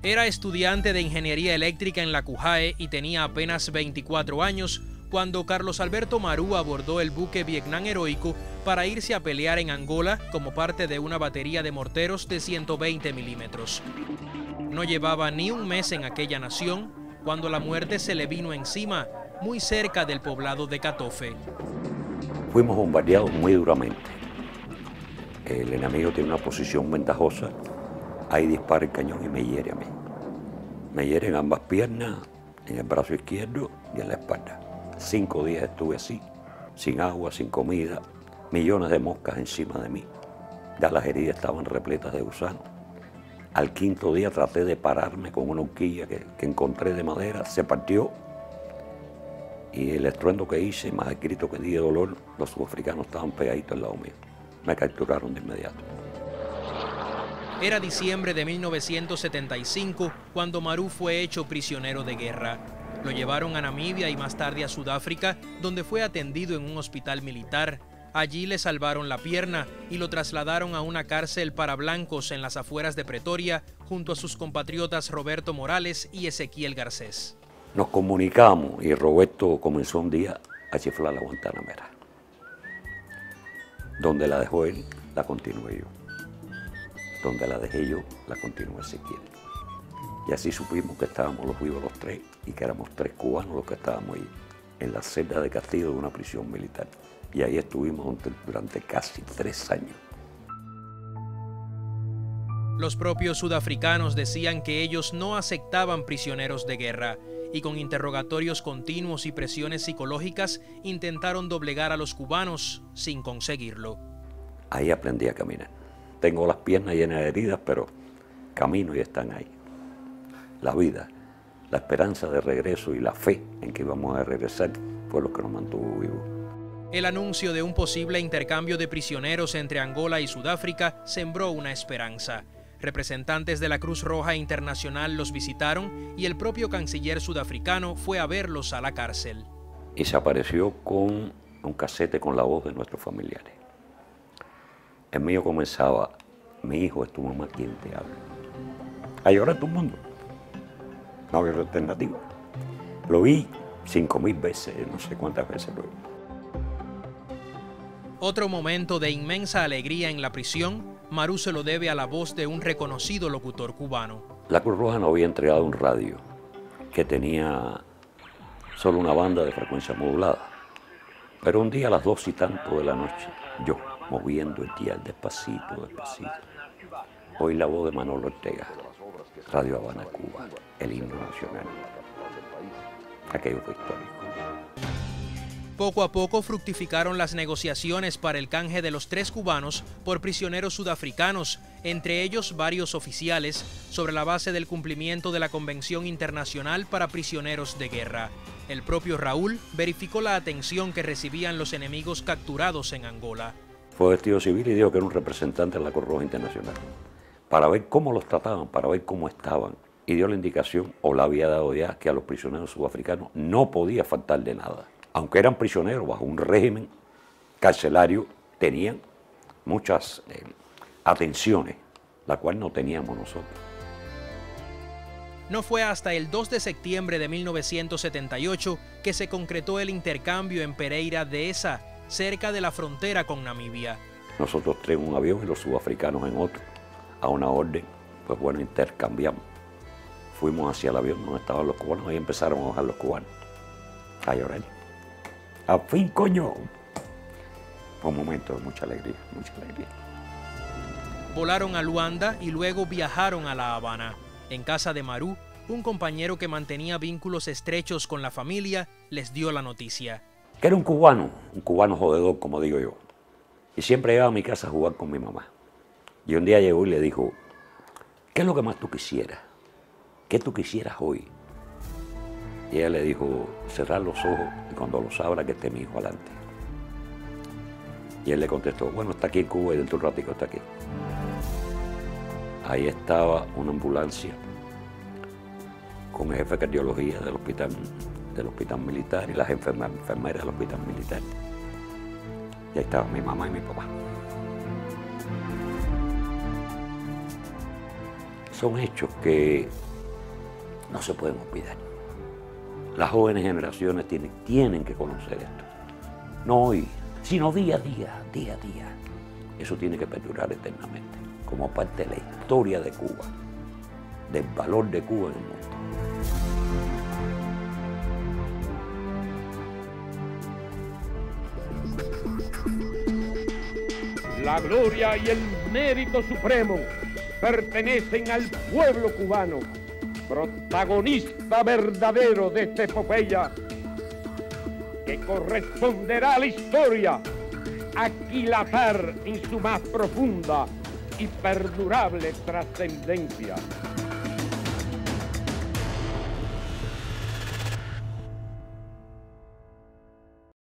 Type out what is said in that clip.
Era estudiante de ingeniería eléctrica en la CUJAE y tenía apenas 24 años cuando Carlos Alberto Marú abordó el buque Vietnam Heroico para irse a pelear en Angola como parte de una batería de morteros de 120 milímetros. No llevaba ni un mes en aquella nación cuando la muerte se le vino encima, muy cerca del poblado de Catofe. Fuimos bombardeados muy duramente. El enemigo tiene una posición ventajosa. Ahí dispara el cañón y me hiere a mí. Me hiere en ambas piernas, en el brazo izquierdo y en la espalda. 5 días estuve así, sin agua, sin comida, millones de moscas encima de mí. Ya las heridas estaban repletas de gusanos. Al 5.º día traté de pararme con una horquilla que encontré de madera, se partió. Y el estruendo que hice, más el grito que di de dolor, los sudafricanos estaban pegaditos al lado mío. Me capturaron de inmediato. Era diciembre de 1975 cuando Marú fue hecho prisionero de guerra. Lo llevaron a Namibia y más tarde a Sudáfrica, donde fue atendido en un hospital militar. Allí le salvaron la pierna y lo trasladaron a una cárcel para blancos en las afueras de Pretoria, junto a sus compatriotas Roberto Morales y Ezequiel Garcés. Nos comunicamos y Roberto comenzó un día a chiflar la Guantanamera. Donde la dejó él, la continué yo. Donde la dejé yo, la continuó Ezequiel. Y así supimos que estábamos los vivos los tres y que éramos 3 cubanos los que estábamos ahí, en la celda de castigo de una prisión militar. Y ahí estuvimos durante casi 3 años. Los propios sudafricanos decían que ellos no aceptaban prisioneros de guerra y con interrogatorios continuos y presiones psicológicas intentaron doblegar a los cubanos sin conseguirlo. Ahí aprendí a caminar. Tengo las piernas llenas de heridas, pero camino y están ahí. La vida, la esperanza de regreso y la fe en que íbamos a regresar fue lo que nos mantuvo vivos. El anuncio de un posible intercambio de prisioneros entre Angola y Sudáfrica sembró una esperanza. Representantes de la Cruz Roja Internacional los visitaron y el propio canciller sudafricano fue a verlos a la cárcel. Y se apareció con un casete con la voz de nuestros familiares. El mío comenzaba: mi hijo es tu mamá quien te habla. A llorar todo el mundo. No había alternativa. Lo vi 5.000 veces, no sé cuántas veces lo vi. Otro momento de inmensa alegría en la prisión, Marú se lo debe a la voz de un reconocido locutor cubano. La Cruz Roja nos había entregado un radio que tenía solo una banda de frecuencia modulada. Pero un día a las 2 y tanto de la noche, yo, moviendo el dial despacito, despacito, oí la voz de Manolo Ortega, Radio Habana, Cuba, el himno nacional. Aquello fue histórico. Poco a poco fructificaron las negociaciones para el canje de los 3 cubanos por prisioneros sudafricanos, entre ellos varios oficiales, sobre la base del cumplimiento de la Convención Internacional para Prisioneros de Guerra. El propio Raúl verificó la atención que recibían los enemigos capturados en Angola. Fue vestido civil y dijo que era un representante de la Cruz Roja Internacional, para ver cómo los trataban, para ver cómo estaban. Y dio la indicación, o la había dado ya, que a los prisioneros sudafricanos no podía faltar de nada. Aunque eran prisioneros bajo un régimen carcelario, tenían muchas atenciones, la cual no teníamos nosotros. No fue hasta el 2 de septiembre de 1978 que se concretó el intercambio en Pereira de Esa, cerca de la frontera con Namibia. Nosotros 3 en un avión y los sudafricanos en otro. A una orden, pues bueno, intercambiamos. Fuimos hacia el avión donde estaban los cubanos y empezaron a bajar los cubanos. A llorar. ¡A fin, coño! Fue un momento de mucha alegría, mucha alegría. Volaron a Luanda y luego viajaron a La Habana. En casa de Marú, un compañero que mantenía vínculos estrechos con la familia les dio la noticia. Que era un cubano jodedor, como digo yo. Y siempre llegaba a mi casa a jugar con mi mamá. Y un día llegó y le dijo: ¿qué es lo que más tú quisieras? ¿Qué tú quisieras hoy? Y ella le dijo: cerrar los ojos y cuando los abra que esté mi hijo adelante. Y él le contestó: bueno, está aquí en Cuba y dentro de un ratico está aquí. Ahí estaba una ambulancia con el jefe de cardiología del hospital militar y las enfermeras del hospital militar. Y ahí estaban mi mamá y mi papá. Son hechos que no se pueden olvidar. Las jóvenes generaciones tienen que conocer esto. No hoy, sino día a día, día a día. Eso tiene que perdurar eternamente, como parte de la historia de Cuba, del valor de Cuba en el mundo. La gloria y el mérito supremo pertenecen al pueblo cubano, protagonista verdadero de esta epopeya, que corresponderá a la historia, aquilatar en su más profunda y perdurable trascendencia.